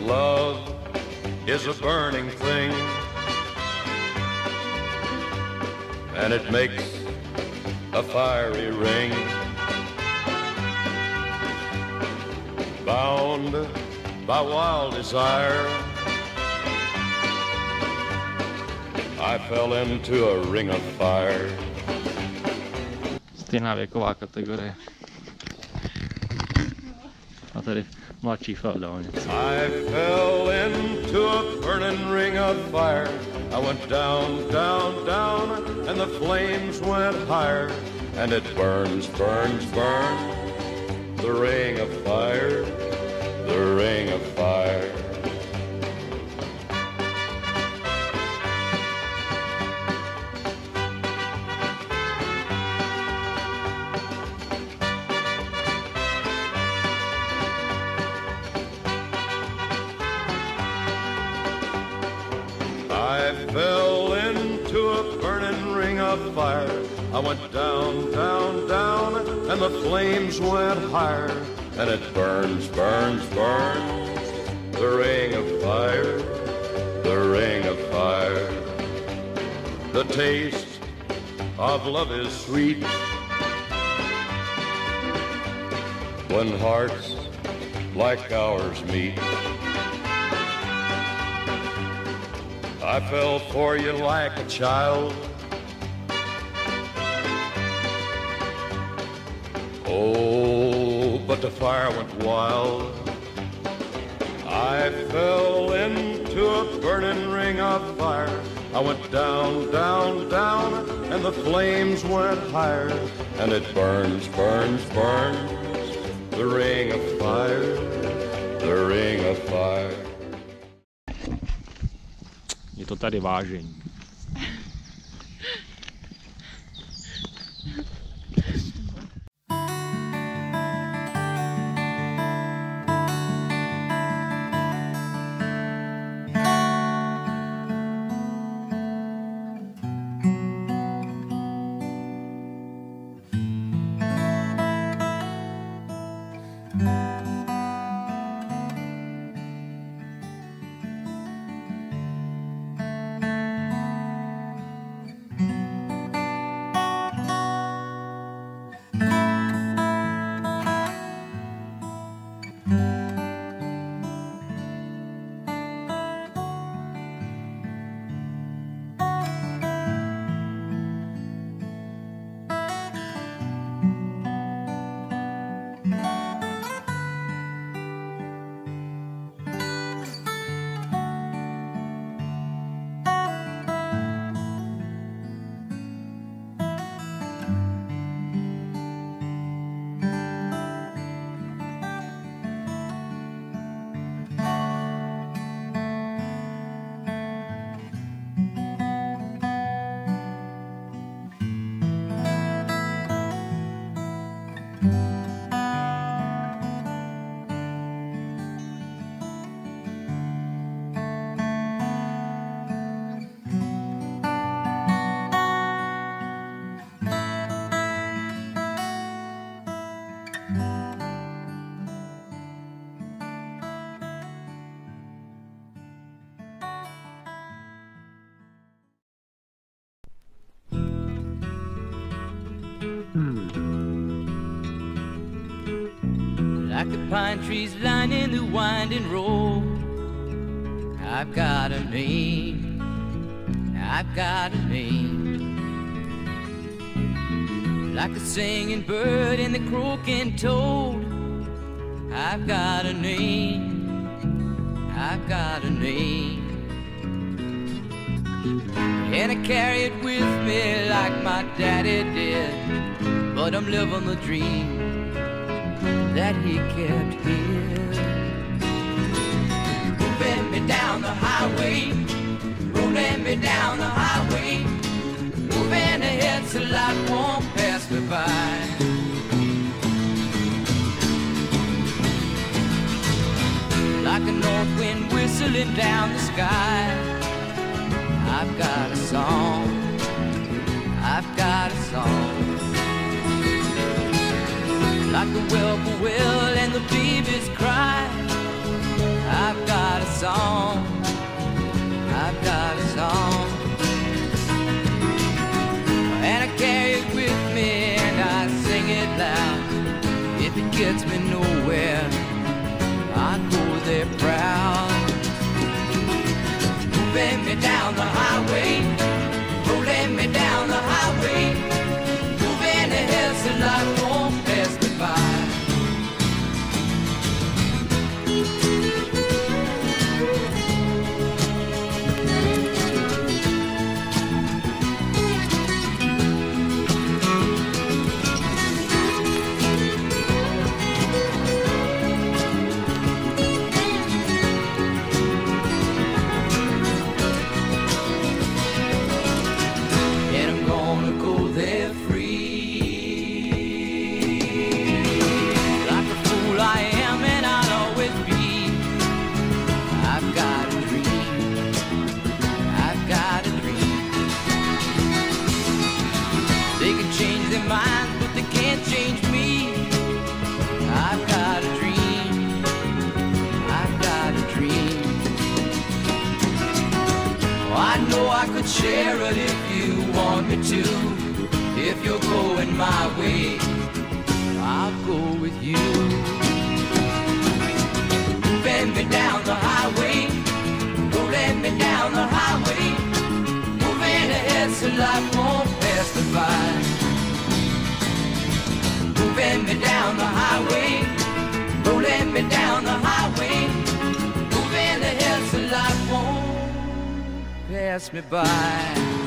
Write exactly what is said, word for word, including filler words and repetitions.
love is a burning thing, and it makes a fiery ring. Bound by wild desire, I fell into a ring of fire. Stejná věková kategorie. A tady mladší feudálnice. I fell into a burning ring of fire. I went down, down, down, and the flames went higher. And it burns, burns, burns, the ring of fire, the ring of fire. I fell into a burning ring of fire. I went down, down, down, and the flames went higher. And it burns, burns, burns, the ring of fire, the ring of fire. The taste of love is sweet when hearts like ours meet. I fell for you like a child. Oh, but the fire went wild. I fell into a burning ring of fire. I went down, down, down, and the flames went higher. And it burns, burns, burns, the ring of fire, the ring of fire. Je to tady vážení. Like the pine trees lining the winding road, I've got a name, I've got a name. Like the singing bird and the croaking toad, I've got a name, I've got a name. And I carry it with me like my daddy did, but I'm living the dream that he kept here. Moving me down the highway, rolling me down the highway, moving ahead so life won't pass me by. Like a north wind whistling down the sky, I've got a song, I've got a song. Like the whippoorwill and the babies cry, I've got song. I've got a song. And I carry it with me and I sing it loud. If it gets me nowhere, I go there proud. Moving me down the highway, rolling me down the highway, moving ahead so life won't pass me by. I could share it if you want me to. If you're going my way, I'll go with you. Moving me down the highway, rolling me down the highway, moving ahead so life won't pass me by. Moving me down the highway, rolling me down the highway, moving ahead so life won't pass me by.